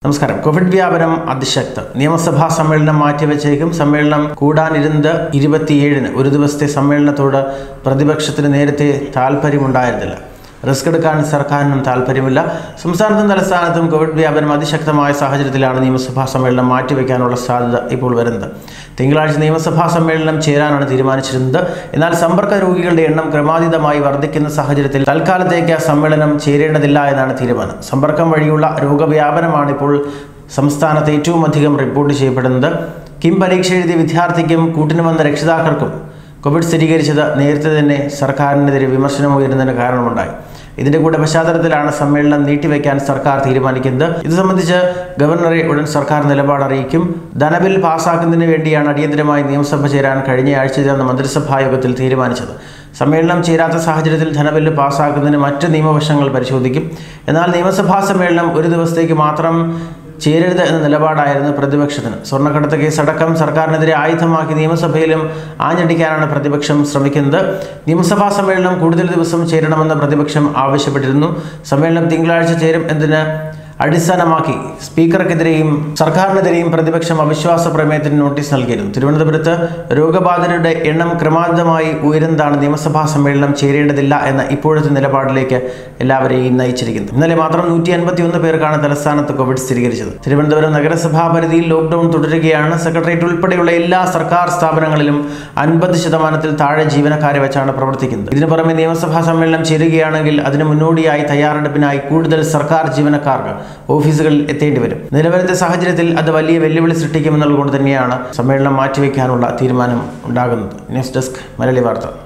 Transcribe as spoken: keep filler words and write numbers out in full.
നമസ്കാരം. കോവിഡ് വ്യാപനം അതിശക്തം. നിയമസഭാ സമ്മേളനം മാറ്റിവെച്ചേക്കും. സമ്മേളനം കൂടാനിരുന്നത് ഇരുപത്തിയേഴിന്. ഒരു ദിവസത്തെ സമ്മേളനത്തോട് പ്രതിപക്ഷത്തിന് നേരത്തെ താല്പര്യമുണ്ടായിരുന്നില്ല. റിസ്ക് എടുക്കാൻ സർക്കാരിനും താല്പര്യമില്ല. സംസ്ഥാനത്തും തലസ്ഥാനത്തും കോവിഡ് വ്യാപനം അതിശക്തമായ സാഹചര്യത്തിലാണ് നിയമസഭാ സമ്മേളനം മാറ്റിവെക്കാനുള്ള സാധ്യത ഇപ്പോൾ വരുന്നത്. തിങ്കളാഴ്ച നിയമസഭാ സമ്മേളനം ചേരാനാണ് തീരുമാനിച്ചിരുന്നത്. എന്നാൽ സമ്പർക്ക രോഗികളുടെ എണ്ണം ക്രമാതീതമായി വർദ്ധിക്കുന്ന സാഹചര്യത്തിൽ തൽക്കാലത്തേക്ക് സമ്മേളനം ചേരേണ്ടതില്ല എന്നാണ് തീരുമാനം. സമ്പർക്കം വഴിയുള്ള രോഗവ്യാപനമാണ് ഇപ്പോൾ സംസ്ഥാനത്ത് ഏറ്റവും അധികം റിപ്പോർട്ട് ചെയ്യപ്പെടുന്നത്. കിം പരീക്ഷ എഴുതിയ വിദ്യാർത്ഥിക്കും കൂട്ടിന് വന്ന രക്ഷിതാക്കൾക്കും കോവിഡ് സ്ഥിരീകരിച്ചത് നേരത്തെ തന്നെ സർക്കാരിനെതിരെ വിമർശനം ഉയരുന്നതിന് കാരണമുണ്ടായി. ഇതിന്റെ കൂടെ പശ്ചാത്തലത്തിലാണ് സമ്മേളനം നീട്ടിവെക്കാൻ സർക്കാർ തീരുമാനിക്കുന്നത്. ഇത് സംബന്ധിച്ച് ഗവർണറെ ഉടൻ സർക്കാർ നിലപാട് അറിയിക്കും. ധനബിൽ പാസ്സാക്കുന്നതിന് വേണ്ടിയാണ് അടിയന്തരമായി നിയമസഭ ചേരാൻ കഴിഞ്ഞ ആഴ്ച ചേർന്ന മന്ത്രിസഭാ യോഗത്തിൽ തീരുമാനിച്ചത്. സമ്മേളനം ചേരാത്ത സാഹചര്യത്തിൽ ധനബില്ല് പാസ്സാക്കുന്നതിന് മറ്റ് നിയമവശങ്ങൾ പരിശോധിക്കും. എന്നാൽ നിയമസഭാ സമ്മേളനം ഒരു ദിവസത്തേക്ക് മാത്രം ചേരരുത് എന്ന നിലപാടായിരുന്നു പ്രതിപക്ഷത്തിന്. സ്വർണ്ണക്കടത്ത് കേസടക്കം സർക്കാരിനെതിരെ ആയുധമാക്കി നിയമസഭയിലും ആഞ്ഞടിക്കാനാണ് പ്രതിപക്ഷം ശ്രമിക്കുന്നത്. നിയമസഭാ സമ്മേളനം കൂടുതൽ ദിവസം ചേരണമെന്ന് പ്രതിപക്ഷം ആവശ്യപ്പെട്ടിരുന്നു. സമ്മേളനം തിങ്കളാഴ്ച ചേരും എന്നതിന് അടിസ്ഥാനമാക്കി സ്പീക്കർക്കെതിരെയും സർക്കാരിനെതിരെയും പ്രതിപക്ഷം അവിശ്വാസ പ്രമേയത്തിന് നോട്ടീസ് നൽകിയിരുന്നു. തിരുവനന്തപുരത്ത് രോഗബാധിതരുടെ എണ്ണം ക്രമാതീതമായി ഉയരുന്നതാണ് നിയമസഭാ സമ്മേളനം ചേരേണ്ടതില്ല എന്ന ഇപ്പോഴത്തെ നിലപാടിലേക്ക് എല്ലാവരെയും നയിച്ചിരിക്കുന്നത്. ഇന്നലെ മാത്രം നൂറ്റി അൻപത്തി ഒന്ന് പേർക്കാണ് തലസ്ഥാനത്ത് കോവിഡ് സ്ഥിരീകരിച്ചത്. തിരുവനന്തപുരം നഗരസഭാ പരിധിയിൽ ലോക്ക്ഡൌൺ തുടരുകയാണ്. സെക്രട്ടേറിയറ്റ് ഉൾപ്പെടെയുള്ള എല്ലാ സർക്കാർ സ്ഥാപനങ്ങളിലും അൻപത് ശതമാനത്തിൽ താഴെ ജീവനക്കാരെ വെച്ചാണ് പ്രവർത്തിക്കുന്നത്. ഇതിനു പുറമെ നിയമസഭാ സമ്മേളനം ചേരുകയാണെങ്കിൽ അതിന് മുന്നോടിയായി തയ്യാറെടുപ്പിനായി കൂടുതൽ സർക്കാർ ജീവനക്കാർക്ക് ഓഫീസുകളിൽ എത്തേണ്ടി വരും. നിലവിലത്തെ സാഹചര്യത്തിൽ അത് വലിയ വെല്ലുവിളി സൃഷ്ടിക്കുമെന്നുള്ളത് കൊണ്ട് തന്നെയാണ് സമ്മേളനം മാറ്റിവെക്കാനുള്ള തീരുമാനം ഉണ്ടാകുന്നത്. ന്യൂസ് ഡെസ്ക് മലയാളി വാർത്ത.